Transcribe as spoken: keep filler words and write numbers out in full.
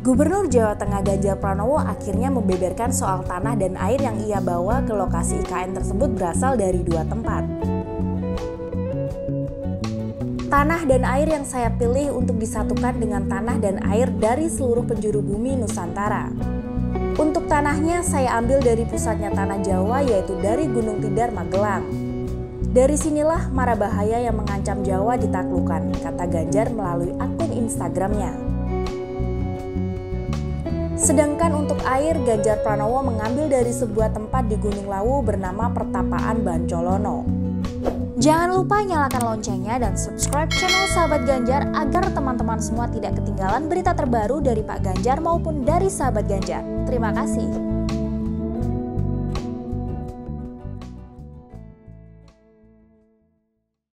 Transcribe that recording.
Gubernur Jawa Tengah Ganjar Pranowo akhirnya membeberkan soal tanah dan air yang ia bawa ke lokasi I K N tersebut berasal dari dua tempat. Tanah dan air yang saya pilih untuk disatukan dengan tanah dan air dari seluruh penjuru bumi Nusantara. Untuk tanahnya saya ambil dari pusatnya tanah Jawa, yaitu dari Gunung Tidar, Magelang. Dari sinilah mara bahaya yang mengancam Jawa ditaklukkan, kata Ganjar melalui akun Instagramnya. Sedangkan untuk air, Ganjar Pranowo mengambil dari sebuah tempat di Gunung Lawu bernama Pertapaan Bancolono. Jangan lupa nyalakan loncengnya dan subscribe channel Sahabat Ganjar agar teman-teman semua tidak ketinggalan berita terbaru dari Pak Ganjar maupun dari Sahabat Ganjar. Terima kasih.